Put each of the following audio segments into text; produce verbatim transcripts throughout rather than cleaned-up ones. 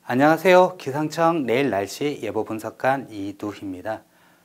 안녕하세요. 기상청 내일 날씨 예보 분석관 이두희입니다.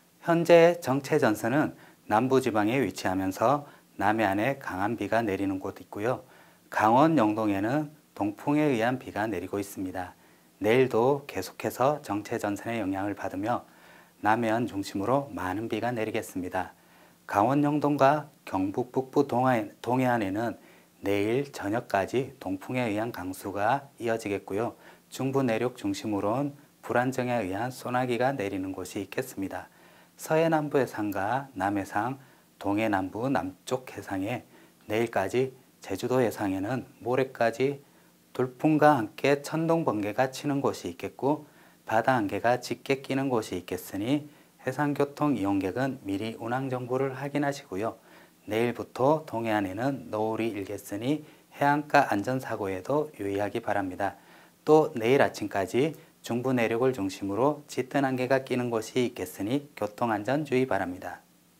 현재 정체 전선은 남부지방에 위치하면서 남해안에 강한 비가 내리는 곳 있고요. 강원 영동에는 동풍에 의한 비가 내리고 있습니다. 내일도 계속해서 정체 전선의 영향을 받으며 남해안 중심으로 많은 비가 내리겠습니다. 강원 영동과 경북 북부 동해안에는 내일 저녁까지 동풍에 의한 강수가 이어지겠고요. 중부 내륙 중심으로는 불안정에 의한 소나기가 내리는 곳이 있겠습니다. 서해남부 해상과 남해상, 동해남부 남쪽 해상에 내일까지, 제주도 해상에는 모레까지 돌풍과 함께 천둥, 번개가 치는 곳이 있겠고 바다 안개가 짙게 끼는 곳이 있겠으니 해상교통 이용객은 미리 운항정보를 확인하시고요. 내일부터 동해안에는 노을이 일겠으니 해안가 안전사고에도 유의하기 바랍니다. 또 내일 아침까지 중부 내륙을 중심으로 짙은 안개가 끼는 곳이 있겠으니 교통안전 주의 바랍니다.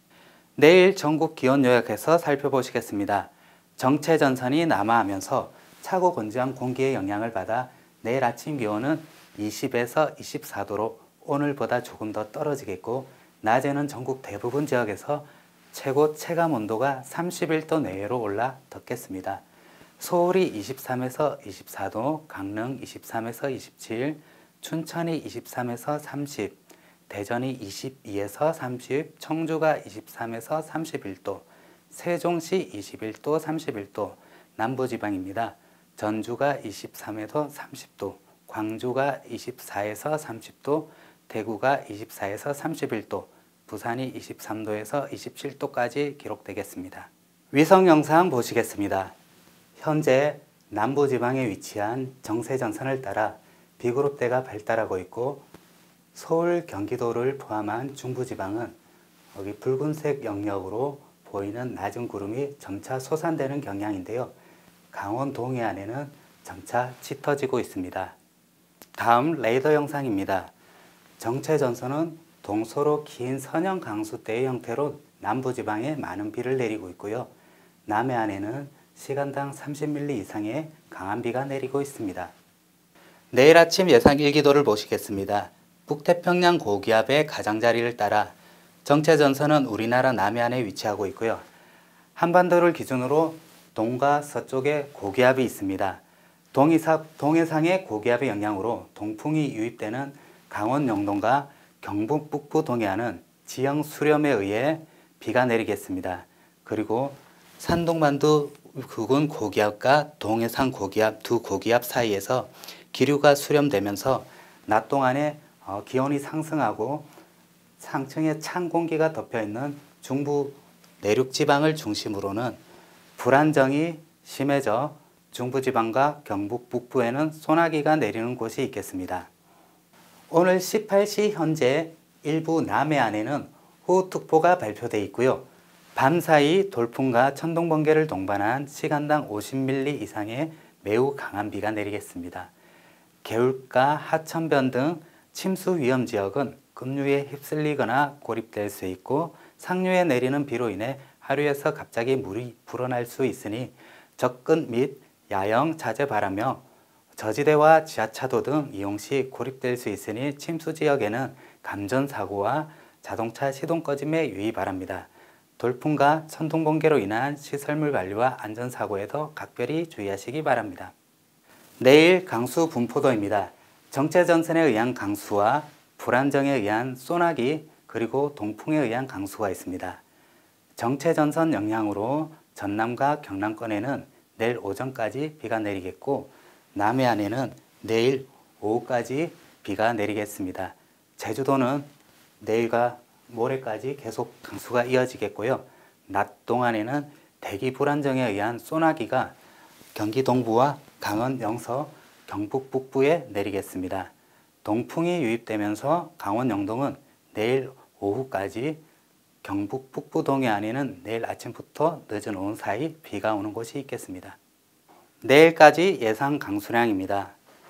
내일 전국 기온 요약해서 살펴보시겠습니다. 정체 전선이 남하하면서 차고 건조한 공기의 영향을 받아 내일 아침 기온은 이십에서 이십사 도로 오늘보다 조금 더 떨어지겠고, 낮에는 전국 대부분 지역에서 최고 체감 온도가 삼십일 도 내외로 올라 덥겠습니다. 서울이 이십삼에서 이십사 도, 강릉 이십삼에서 이십칠, 춘천이 이십삼에서 삼십, 대전이 이십이에서 삼십, 청주가 이십삼에서 삼십일 도, 세종시 이십일 도, 삼십일 도, 남부지방입니다. 전주가 이십삼에서 삼십 도, 광주가 이십사에서 삼십 도, 대구가 이십사에서 삼십일 도, 부산이 이십삼 도에서 이십칠 도까지 기록되겠습니다. 위성 영상 보시겠습니다. 현재 남부지방에 위치한 정체전선을 따라 비그룹대가 발달하고 있고, 서울, 경기도를 포함한 중부지방은 여기 붉은색 영역으로 보이는 낮은 구름이 점차 솟아내는 경향인데요. 강원 동해안에는 점차 짙어지고 있습니다. 다음 레이더 영상입니다. 정체전선은 동서로 긴 선형 강수대의 형태로 남부지방에 많은 비를 내리고 있고요. 남해안에는 시간당 삼십 밀리미터 이상의 강한 비가 내리고 있습니다. 내일 아침 예상 일기도를 보시겠습니다. 북태평양 고기압의 가장자리를 따라 정체전선은 우리나라 남해안에 위치하고 있고요. 한반도를 기준으로 동과 서쪽에 고기압이 있습니다. 동이사, 동해상의 고기압의 영향으로 동풍이 유입되는 강원 영동과 경북 북부 동해안은 지형 수렴에 의해 비가 내리겠습니다. 그리고 산동반도 부근 고기압과 동해상 고기압 두 고기압 사이에서 기류가 수렴되면서 낮 동안에 기온이 상승하고 상층에 찬 공기가 덮여있는 중부 내륙지방을 중심으로는 불안정이 심해져 중부지방과 경북 북부에는 소나기가 내리는 곳이 있겠습니다. 오늘 십팔 시 현재 일부 남해안에는 호우특보가 발표되어 있고요. 밤사이 돌풍과 천둥번개를 동반한 시간당 오십 밀리미터 이상의 매우 강한 비가 내리겠습니다. 개울가, 하천변 등 침수 위험 지역은 급류에 휩쓸리거나 고립될 수 있고, 상류에 내리는 비로 인해 하류에서 갑자기 물이 불어날 수 있으니 접근 및 야영 자제 바라며, 저지대와 지하차도 등 이용 시 고립될 수 있으니 침수 지역에는 감전사고와 자동차 시동 꺼짐에 유의 바랍니다. 돌풍과 천둥번개로 인한 시설물 관리와 안전사고에도 각별히 주의하시기 바랍니다. 내일 강수 분포도입니다. 정체전선에 의한 강수와 불안정에 의한 소나기, 그리고 동풍에 의한 강수가 있습니다. 정체전선 영향으로 전남과 경남권에는 내일 오전까지 비가 내리겠고, 남해안에는 내일 오후까지 비가 내리겠습니다. 제주도는 내일과 모레까지 계속 강수가 이어지겠고요. 낮 동안에는 대기 불안정에 의한 소나기가 경기 동부와 강원 영서, 경북 북부에 내리겠습니다. 동풍이 유입되면서 강원 영동은 내일 오후까지, 경북 북부 동해안에는 내일 아침부터 늦은 오후 사이 비가 오는 곳이 있겠습니다. 내일까지 예상 강수량입니다.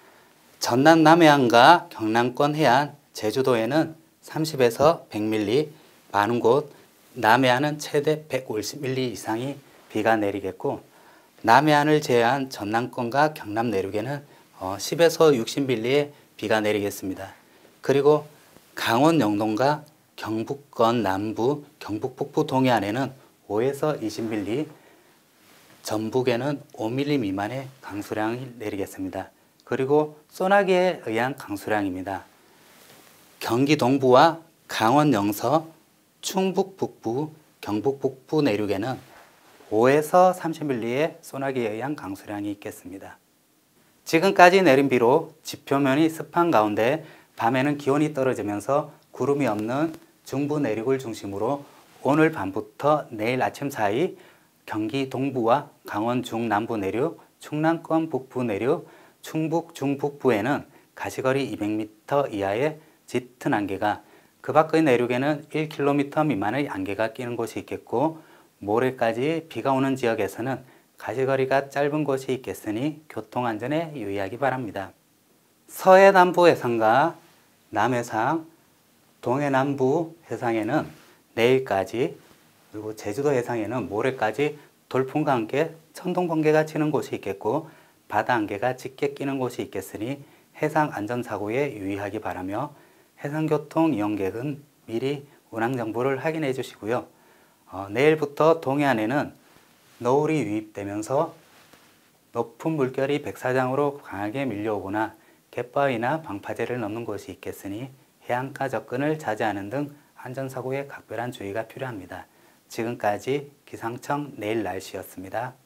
전남 남해안과 경남권 해안, 제주도에는 삼십에서 백 밀리미터, 많은 곳 남해안은 최대 백오십 밀리미터 이상이 비가 내리겠고, 남해안을 제외한 전남권과 경남 내륙에는 십에서 육십 밀리미터의 비가 내리겠습니다. 그리고 강원 영동과 경북권 남부, 경북 북부 동해안에는 오에서 이십 밀리미터, 전북에는 오 밀리미터 미만의 강수량이 내리겠습니다. 그리고 소나기에 의한 강수량입니다. 경기 동부와 강원 영서, 충북 북부, 경북 북부 내륙에는 오에서 삼십 밀리미터의 소나기에 의한 강수량이 있겠습니다. 지금까지 내린 비로 지표면이 습한 가운데 밤에는 기온이 떨어지면서 구름이 없는 중부 내륙을 중심으로 오늘 밤부터 내일 아침 사이 경기 동부와 강원 중남부 내륙, 충남권 북부 내륙, 충북 중북부에는 가시거리 이백 미터 이하의 짙은 안개가, 그 밖의 내륙에는 일 킬로미터 미만의 안개가 끼는 곳이 있겠고, 모레까지 비가 오는 지역에서는 가시거리가 짧은 곳이 있겠으니 교통안전에 유의하기 바랍니다. 서해 남부 해상과 남해상, 동해남부 해상에는 내일까지, 그리고 제주도 해상에는 모레까지 돌풍과 함께 천둥 번개가 치는 곳이 있겠고 바다 안개가 짙게 끼는 곳이 있겠으니 해상 안전사고에 유의하기 바라며, 해상교통 이용객은 미리 운항정보를 확인해 주시고요. 어, 내일부터 동해안에는 너울이 유입되면서 높은 물결이 백사장으로 강하게 밀려오거나 갯바위나 방파제를 넘는 곳이 있겠으니 해안가 접근을 자제하는 등 안전사고에 각별한 주의가 필요합니다. 지금까지 기상청 내일 날씨였습니다.